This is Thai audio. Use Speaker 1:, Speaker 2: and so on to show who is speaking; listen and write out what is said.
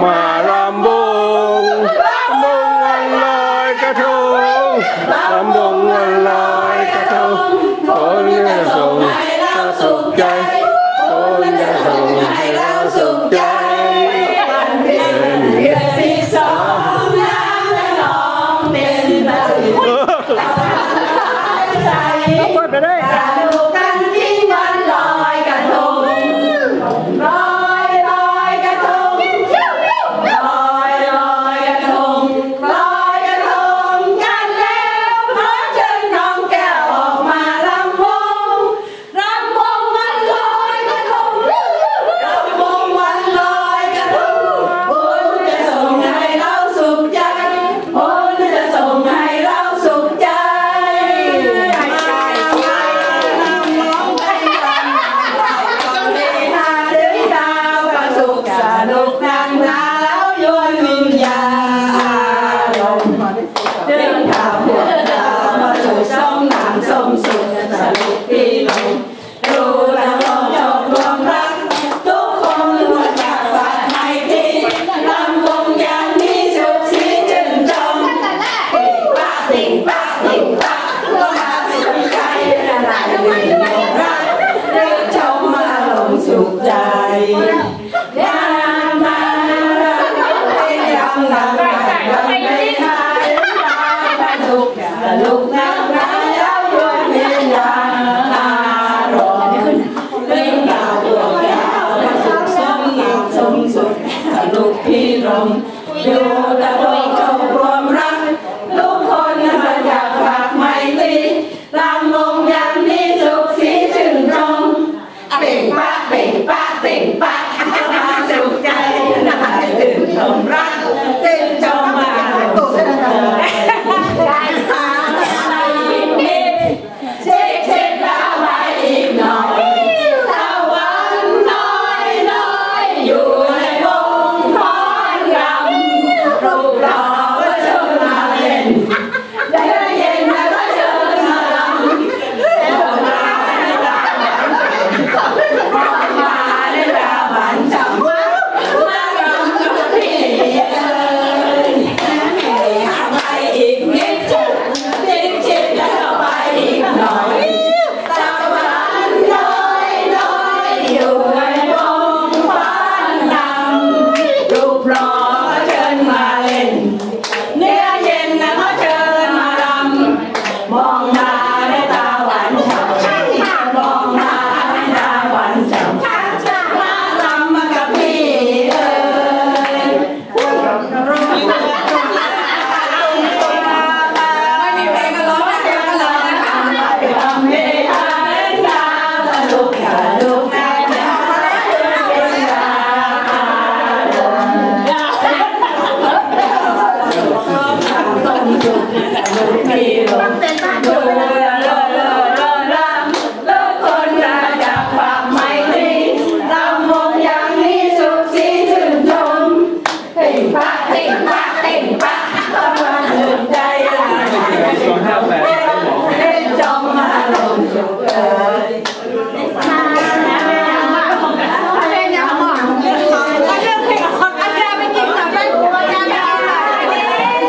Speaker 1: มาลำวงวันลอยกระทงลำวงวันลอยกระทงคนจะส่งให้เราสุขใจคนจะส่งให้เราสุขใจวันเพ็ญเดือนที่สองน้ำละนองเป็นตะลิ่งใจสนุกกันที่วันลอยกระทงลอยกระทงลอยกระทงลอยกระทงกันแล้วขอเชิญน้องแก้วออกมาลำวงวันลอยกระทงลำวงวันลอยกระทงบุญจะส่งให้เราสุขใจบุญจะส่งให้เราสุขใจสนุกนักหนาแล้วยวนวิญญาณเดินทางพวกเรามาสู่ช่องน้ำส้มสุขสนุกพี่น้องดูแลรวมจบรวมรักทุกคนมาจากฝ่ายไทยที่ลำวงอย่างนี้สุขสีจึงจงติ่งป้าก็มาสุขใจอะไรวิญญาณรักเดินชมมาลงสุขใจสนุกนักหนาแล้วยวนวิญญาณอารมณ์เรื่องราวพวกเรามาสุขสมน้ำสมสุขสนุกพี่น้องอยู่ตะโกน